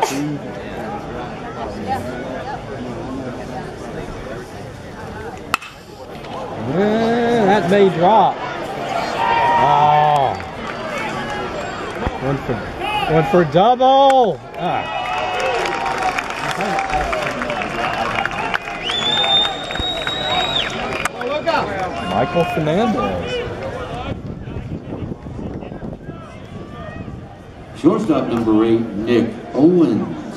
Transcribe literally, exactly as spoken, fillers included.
Yeah, that may drop. Oh. One for, one for double. Ah. Michael Fernandez. Shortstop number eight, Nick Owens.